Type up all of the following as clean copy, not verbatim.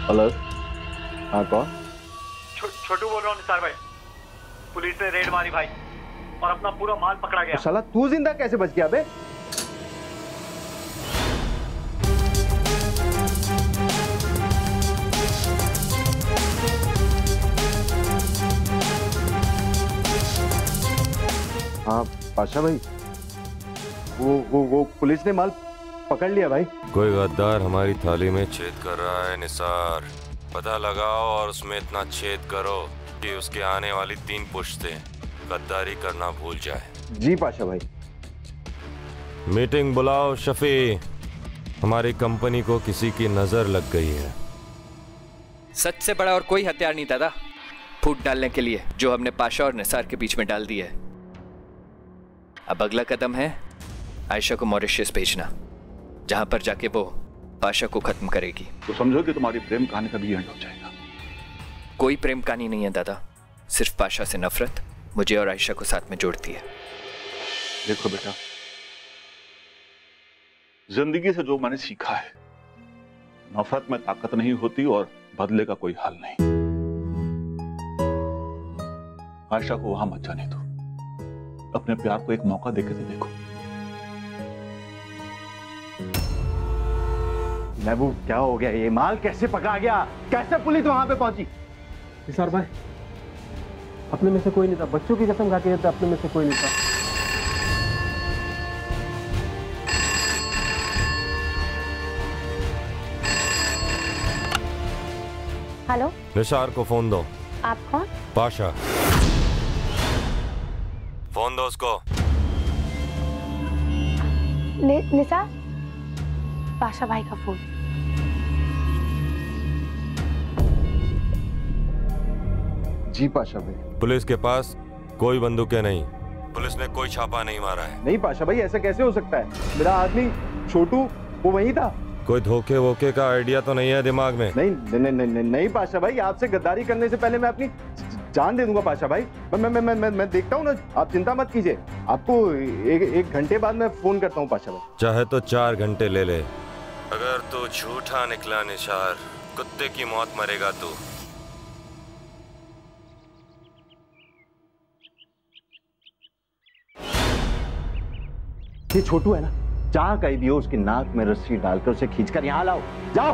Hello, हाँ कौन? छोटू बोल रहा हूँ निसार भाई। पुलिस ने रेड मारी भाई और अपना पूरा माल पकड़ा गया। साला तू जिंदा कैसे बच गया बे? हाँ पाशा भाई, वो पुलिस ने माल पकड़ लिया भाई। कोई गद्दार हमारी थाली में छेद कर रहा है निसार, पता लगाओ और उसमें इतना छेद करो कि उसके आने वाली 3 पुश्तें गद्दारी करना भूल जाए। जी पाशा भाई। मीटिंग बुलाओ शफी, हमारी कंपनी को किसी की नजर लग गई है। सच से बड़ा और कोई हथियार नहीं दादा फूट डालने के लिए जो हमने पाशा और निसार के बीच में डाल दिया है। अब अगला कदम है आयशा को मॉरिशस भेजना, जहां पर जाके वो पाशा को खत्म करेगी। तो समझो कि तुम्हारी प्रेम कहानी का भी एंड हो जाएगा। कोई प्रेम कहानी नहीं है दादा, सिर्फ पाशा से नफरत मुझे और आयशा को साथ में जोड़ती है। देखो बेटा, जिंदगी से जो मैंने सीखा है, नफरत में ताकत नहीं होती और बदले का कोई हल नहीं। आयशा को वहां मत जाने दो, अपने प्यार को एक मौका देके तो देखो। महबूब क्या हो गया? ये माल कैसे पकड़ा गया? कैसे पुलिस वहां पे पहुंची? निसार भाई, अपने में से कोई नहीं था, बच्चों की कसम खा के कहते अपने में से कोई नहीं था। हेलो, निसार को फोन दो। आप कौन? पाशा, फोन दो उसको। निसार, पाशा भाई का फोन। जी पाशा भाई। पुलिस के पास कोई बंदूकें नहीं, पुलिस ने कोई छापा नहीं मारा है। नहीं पाशा भाई, ऐसा कैसे हो सकता है? मेरा आदमी छोटू वो वही था। कोई धोखे वोके का आइडिया तो नहीं है दिमाग में? नहीं नहीं नहीं नहीं, नहीं पाशा भाई, आपसे गद्दारी करने से पहले मैं अपनी जान दे दूंगा पाशा भाई। मैं देखता हूँ ना, आप चिंता मत कीजिए। आपको एक घंटे बाद मैं फोन करता हूँ पाशा भाई। चाहे तो 4 घंटे ले ले, अगर तू झूठा निकला निसार, कुत्ते की मौत मरेगा तू। ये छोटू है ना, जहां कहीं भी हो उसकी नाक में रस्सी डालकर उसे खींचकर यहां लाओ। जाओ।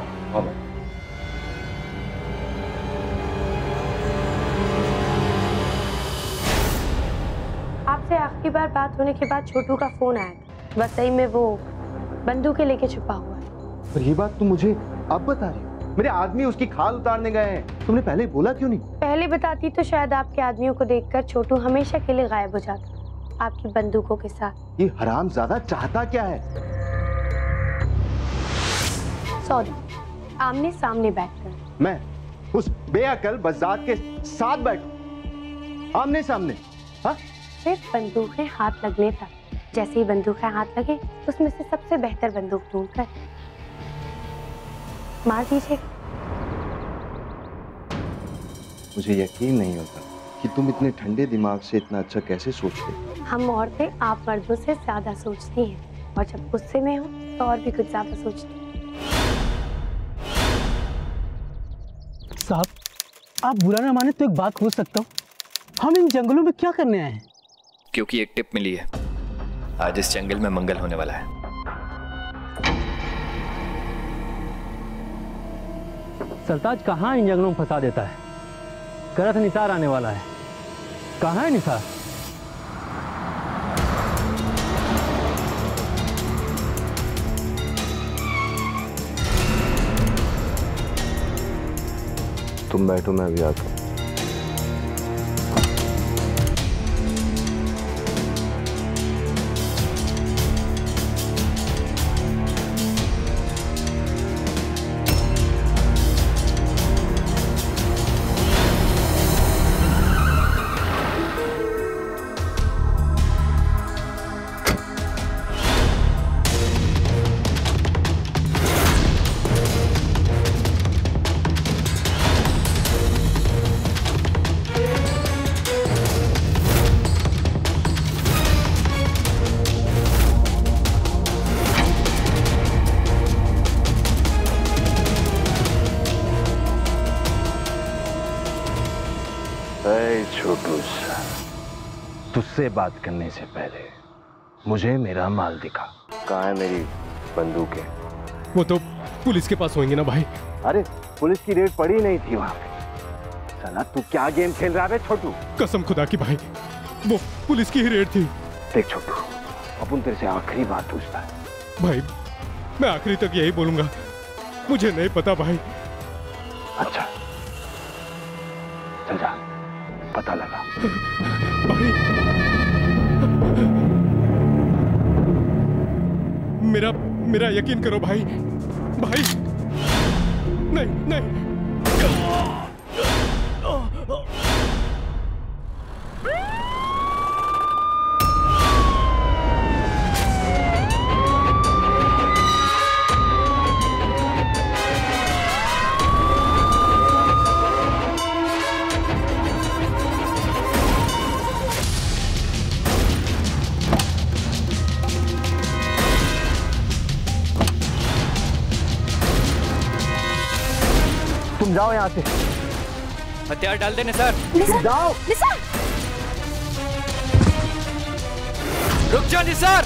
आपसे आखिरी बार बात होने के बाद छोटू का फोन आया था, बस सही में वो बंदूकें लेके छुपा हुआ है। पर ये बात तुम मुझे अब बता रही हो? मेरे आदमी उसकी खाल उतारने गए हैं, तुमने पहले बोला क्यों नहीं? पहले बताती तो शायद आपके आदमियों को देखकर छोटू हमेशा के लिए गायब हो जाता, आपकी बंदूकों के साथ। ये हरामजादा चाहता क्या है? सॉरी, आमने सामने बैठकर। मैं उस बेअकल बज़ात के साथ बैठूं, आमने सामने? हाँ, सिर्फ बंदूकें हाथ लगने तक। जैसे ही बंदूकें हाथ लगे, उसमें से सबसे बेहतर बंदूक ढूंढकर मार दीजिए। मुझे यकीन नहीं होता कि तुम इतने ठंडे दिमाग से इतना अच्छा कैसे सोचते। हम औरतें आप मर्दों से ज्यादा सोचती हैं, और जब गुस्से में हो तो और भी कुछ ज्यादा सोचती हैं। साहब, आप बुरा ना माने तो एक बात पूछ सकता हूँ? हम इन जंगलों में क्या करने आए हैं? क्योंकि एक टिप मिली है, आज इस जंगल में मंगल होने वाला है। सरताज कहाँ इन जंगलों में फंसा देता है? कह रहा था निसार आने वाला है, कहाँ है निसार? तुम बैठो, मैं अभी आता हूँ। मुझसे बात करने से पहले मुझे मेरा माल दिखा। कहाँ है मेरी बंदूकें? वो तो पुलिस के पास होंगी ना भाई। अरे पुलिस की रेड पड़ी नहीं थी वहां पे। साला तू क्या गेम खेल रहा है छोटू? कसम खुदा की भाई, वो पुलिस की ही रेड थी। देख छोटू, अपन तेरे से आखिरी बात पूछता है भाई, मैं आखिरी तक यही बोलूंगा, मुझे नहीं पता भाई। अच्छा चल जा, पता लगा। भाई मेरा यकीन करो भाई। भाई नहीं नहीं। तुम जाओ यहाँ से। हथियार डाल दे निसार। जाओ। निसार! रुक जा निसार।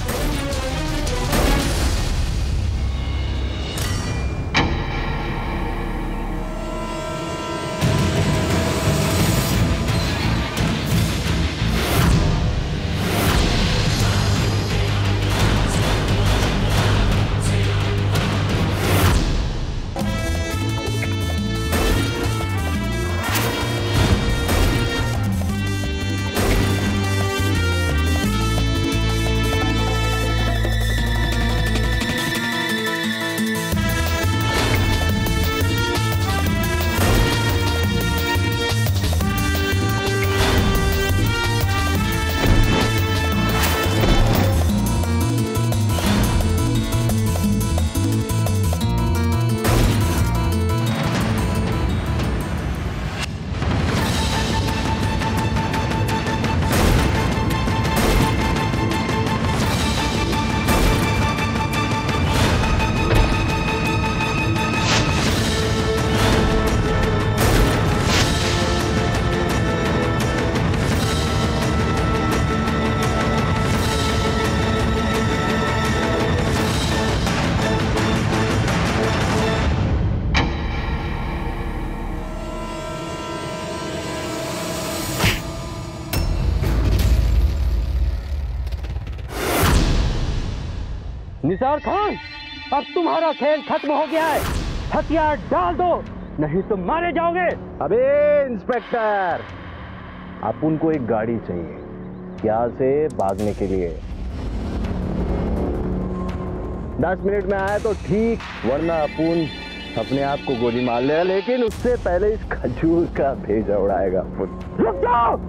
निसार खान, अब तुम्हारा खेल खत्म हो गया है। हथियार डाल दो, नहीं तो मारे जाओगे। अबे इंस्पेक्टर, अपन को एक गाड़ी चाहिए यहाँ से भागने के लिए। 10 मिनट में आया तो ठीक, वरना अपन अपने आप को गोली मार लेगा, लेकिन उससे पहले इस खजूर का भेजा उड़ाएगा अपन। रुक जाओ।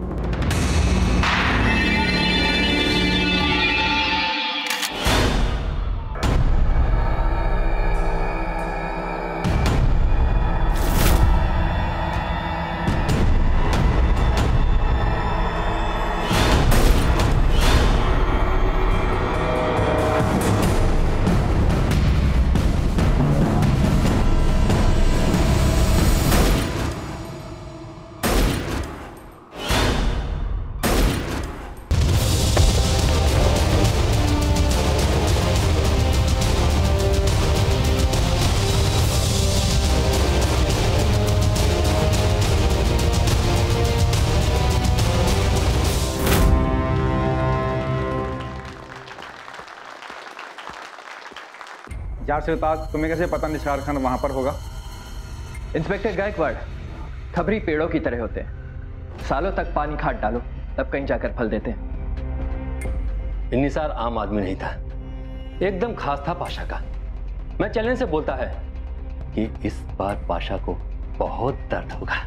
यार सरताज, तुम्हें कैसे पता निसार खान वहां पर होगा? इंस्पेक्टर गायकवाड़, खबरी पेड़ों की तरह होते हैं, सालों तक पानी खाद डालो तब कहीं जाकर फल देते हैं। निसार आम आदमी नहीं था, एकदम खास था पाशा का। मैं चलने से बोलता है कि इस बार पाशा को बहुत दर्द होगा।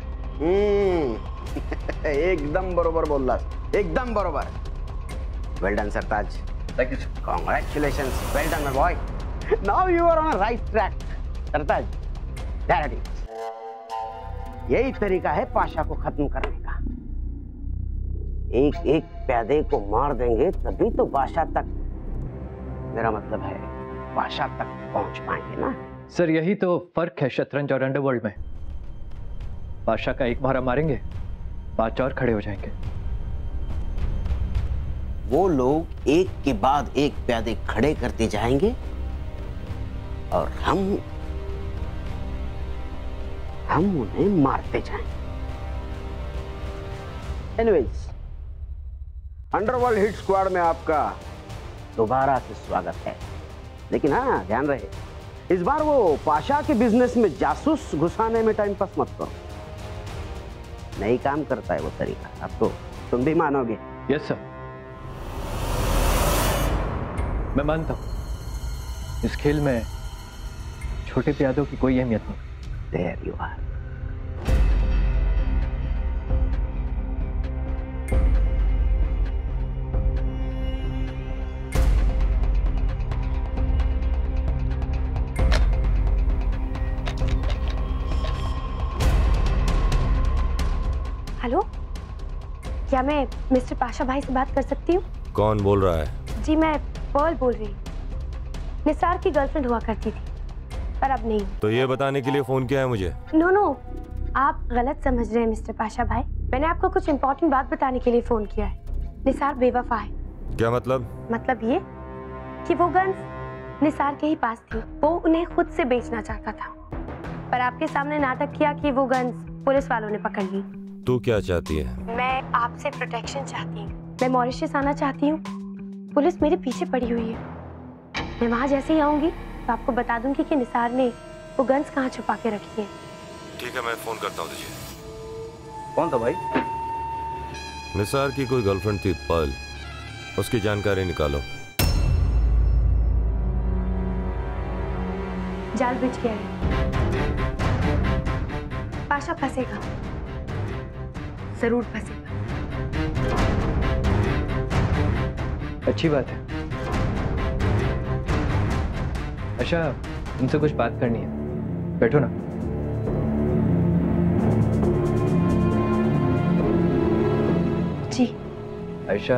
एकदम बरोबर बोल रहा, एकदम बरोबर। Well done Sartaj. Thank you sir. Congratulations, well done my boy. Now you are on a right track. Sartaj, there it is. यही तरीका है पाशा को खत्म करने का। एक एक प्यादे को मार देंगे तभी तो बादशाह तक, मेरा मतलब है पाशा तक पहुंच पाएंगे ना। सर यही तो फर्क है शतरंज और अंडरवर्ल्ड में। पाशा का एक मारा मारेंगे, 5 और खड़े हो जाएंगे। वो लोग एक के बाद एक प्यादे खड़े करते जाएंगे और हम उन्हें मारते जाएंगे। एनीवेज, अंडरवर्ल्ड हिट स्क्वाड में आपका दोबारा से स्वागत है। लेकिन हाँ, ध्यान रहे, इस बार वो पाशा के बिजनेस में जासूस घुसाने में टाइम पास मत करो। नहीं काम करता है वो तरीका, अब तो तुम भी मानोगे। यस सर, मैं मानता हूं इस खेल में छोटे प्यादों की कोई अहमियत नहीं। There you are. हेलो, क्या मैं मिस्टर पाशा भाई से बात कर सकती हूँ? कौन बोल रहा है? जी, मैं पर्ल बोल रही हूँ। निसार की गर्लफ्रेंड हुआ करती थी, पर अब नहीं। तो ये बताने के लिए फोन किया है मुझे? नो, आप गलत समझ रहे हैं मिस्टर पाशा भाई। मैंने आपको कुछ इम्पोर्टेंट बात बताने के लिए फोन किया है। निसार बेवफा है। क्या मतलब? मतलब ये कि वो गन्स निसार के ही पास थी। वो उन्हें खुद से बेचना चाहता था, पर आपके सामने नाटक किया कि वो गन्स पुलिस वालों ने पकड़ ली। तू क्या चाहती है? मैं आपसे प्रोटेक्शन चाहती हूँ। मैं मॉरिशस आना चाहती हूँ। पुलिस मेरे पीछे पड़ी हुई है। मैं वहाँ जैसे ही आऊंगी तो आपको बता दूंगी कि निसार ने वो गन्स कहाँ छुपा के रखी है। ठीक है, मैं फोन करता हूँ तुझे। कौन था भाई? निसार की कोई गर्लफ्रेंड थी पर्ल, उसकी जानकारी निकालो। जाल बिछ गया है। पाशा फंसेगा, जरूर फंसेगा। अच्छी बात है। आशा, तुमसे कुछ बात करनी है, बैठो ना। जी। आयशा,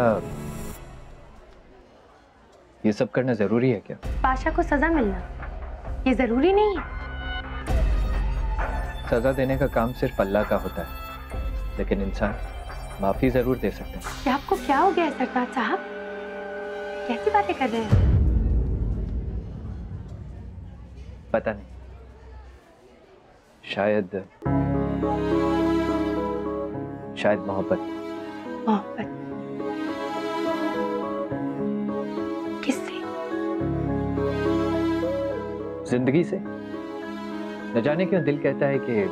ये सब करना जरूरी है क्या? पाशा को सजा मिलना ये जरूरी नहीं है। सजा देने का काम सिर्फ अल्लाह का होता है, लेकिन इंसान माफी जरूर दे सकते हैं। क्या आपको क्या हो गया है सरताज साहब? कैसी बातें कर रहे हैं? पता नहीं, शायद मोहब्बत। किससे? जिंदगी से। न जाने क्यों दिल कहता है कि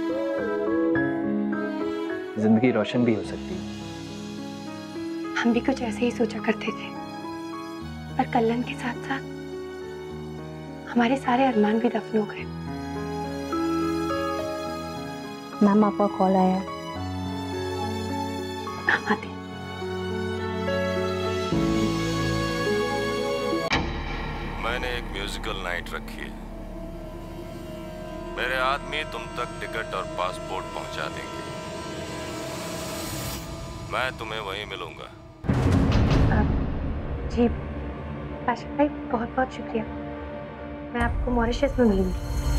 जिंदगी रोशन भी हो सकती है। हम भी कुछ ऐसे ही सोचा करते थे, पर कल्लन के साथ साथ हमारे सारे अरमान भी दफन हो गए। मैम, आपका कॉल आया। आते। मैंने एक म्यूजिकल नाइट रखी है। मेरे आदमी तुम तक टिकट और पासपोर्ट पहुंचा देंगे। मैं तुम्हें वहीं मिलूंगा। जी पाशा भाई, बहुत बहुत शुक्रिया। मैं आपको मॉरिशस में मिलूंगी।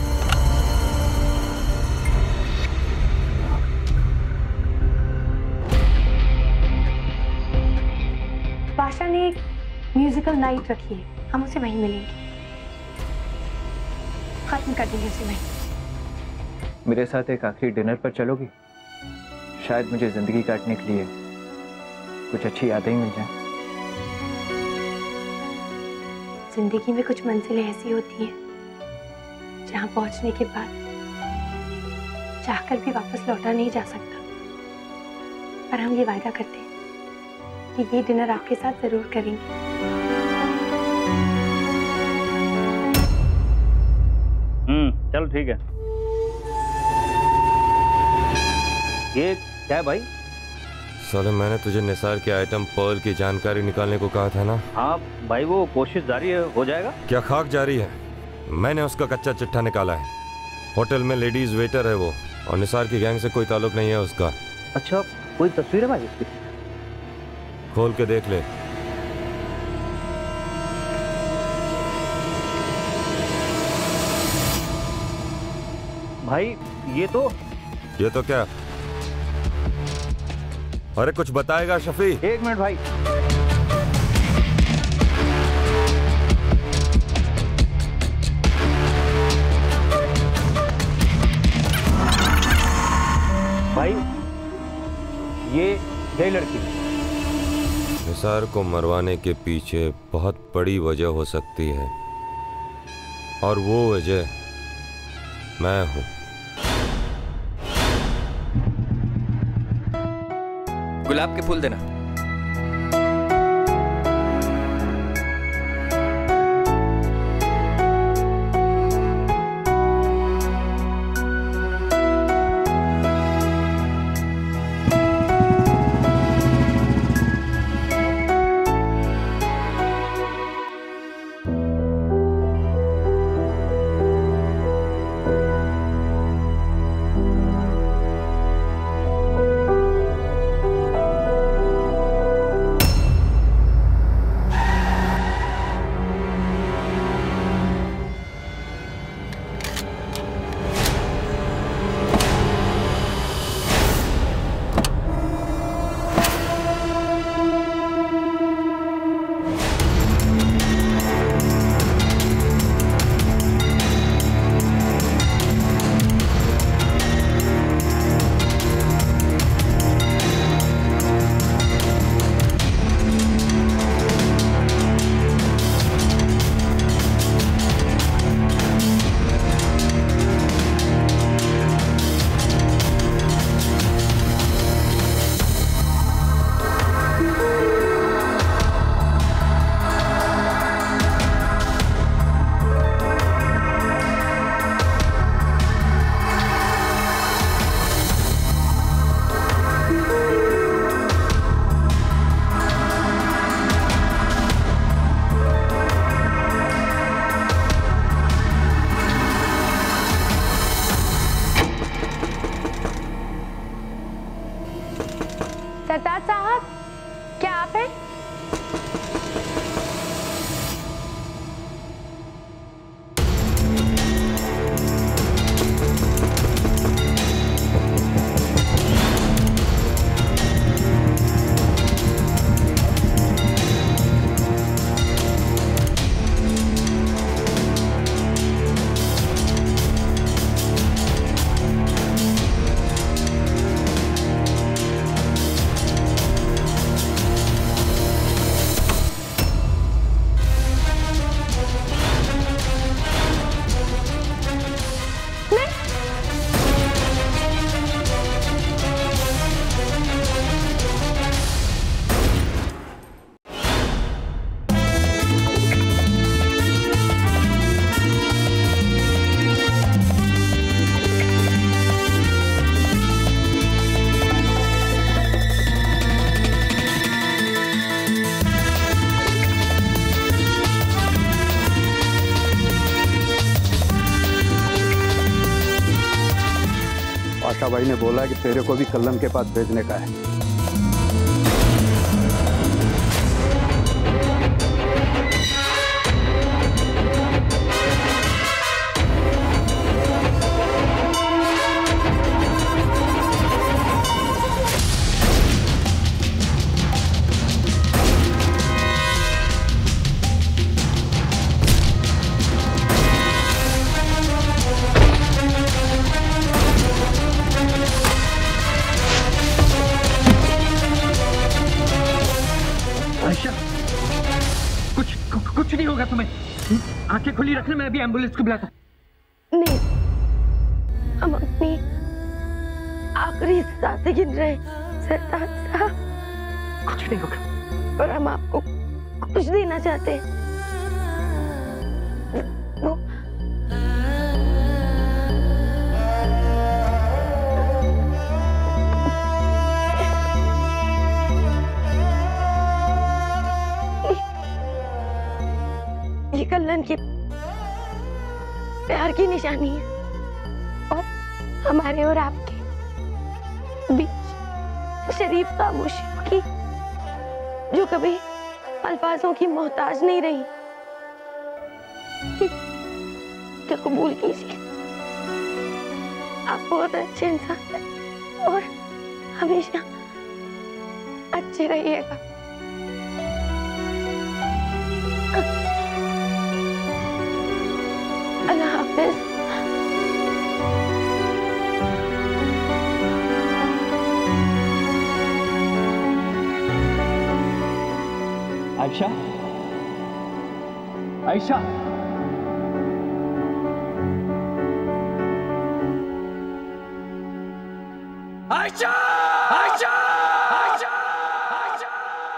पाशा ने एक म्यूजिकल नाइट रखी है, हम उसे वहीं मिलेंगे। खत्म कर देंगे उसे वहीं। मेरे साथ एक आखिरी डिनर पर चलोगी? शायद मुझे जिंदगी काटने के लिए कुछ अच्छी यादें ही मिल जाए। जिंदगी में कुछ मंजिलें ऐसी होती हैं जहां पहुंचने के बाद चाहकर भी वापस लौटा नहीं जा सकता, पर हम ये वायदा करते हैं कि ये डिनर आपके साथ जरूर करेंगे। चलो ठीक है। ये क्या है भाई? साले, मैंने तुझे निसार के आइटम पर्ल की जानकारी निकालने को कहा था ना? हाँ भाई, वो कोशिश जारी है, हो जाएगा। क्या खाक जारी है? मैंने उसका कच्चा चिट्ठा निकाला है। होटल में लेडीज वेटर है वो, और निसार की गैंग से कोई ताल्लुक नहीं है उसका। अच्छा, कोई तस्वीर है भाई उसकी? खोल के देख ले। भाई ये तो क्या? अरे कुछ बताएगा शफी? एक मिनट भाई। भाई ये लड़की निसार को मरवाने के पीछे बहुत बड़ी वजह हो सकती है और वो वजह मैं हूं। गुलाब के फूल देना। सरताज साहब, क्या आप हैं? पाशा भाई ने बोला कि तेरे को भी कल्लम के पास भेजने का है। कुछ नहीं होगा तुम्हें, आंखें खुली रखना, मैं अभी एम्बुलेंस को बुलाता। नहीं, हम अपनी आखिरी सांसें गिन रहे हैं सरताज साहब। कुछ नहीं होगा और हम आपको कुछ देना चाहते हैं। वो ये कल्लन की प्यार की निशानी है और हमारे और आपके बीच शरीफ खामोशी की, जो कभी अल्फाजों की मोहताज नहीं रही, क्या कबूल कीजिए। आप बहुत अच्छे इंसान हैं और हमेशा अच्छे रहिएगा। अल्लाह हाफिज। आयशा, आयशा, आयशा, आयशा, आयशा, आयशा,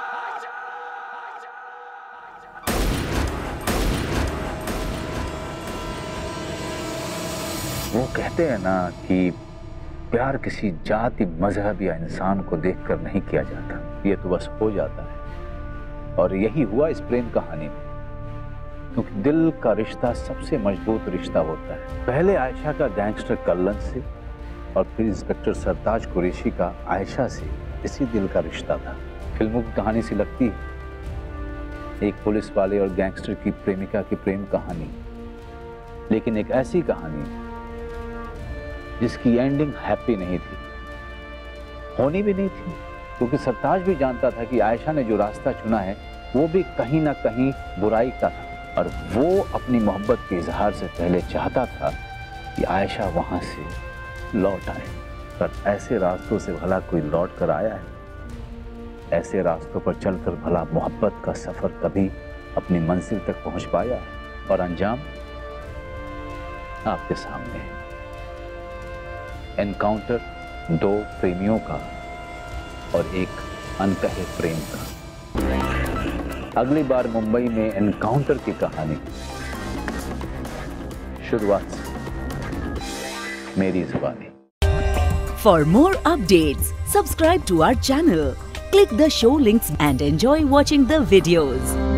वो कहते हैं ना कि प्यार किसी जाति, मजहब या इंसान को देखकर नहीं किया जाता, ये तो बस हो जाता है। और यही हुआ इस प्रेम कहानी में, क्योंकि दिल का रिश्ता सबसे मजबूत रिश्ता होता है। पहले आयशा का गैंगस्टर कल्लन से और फिर इंस्पेक्टर सरताज कुरैशी का आयशा से इसी दिल का रिश्ता था। फिल्मों की कहानी सी लगती है, एक पुलिस वाले और गैंगस्टर की प्रेमिका की प्रेम कहानी, लेकिन एक ऐसी कहानी जिसकी एंडिंग हैप्पी नहीं थी, होनी भी नहीं थी, क्योंकि सरताज भी जानता था कि आयशा ने जो रास्ता चुना है वो भी कहीं ना कहीं बुराई का था, और वो अपनी मोहब्बत के इजहार से पहले चाहता था कि आयशा वहां से लौट आए। पर ऐसे रास्तों से भला कोई लौट कर आया है? ऐसे रास्तों पर चलकर भला मोहब्बत का सफर कभी अपनी मंजिल तक पहुंच पाया है? और अंजाम आपके सामने है। एनकाउंटर दो प्रेमियों का और एक अनकहे प्रेम का। अगली बार मुंबई में एनकाउंटर की कहानी शुरुआत से मेरी जुबानी। For more updates, subscribe to our channel, click the show links and enjoy watching the videos.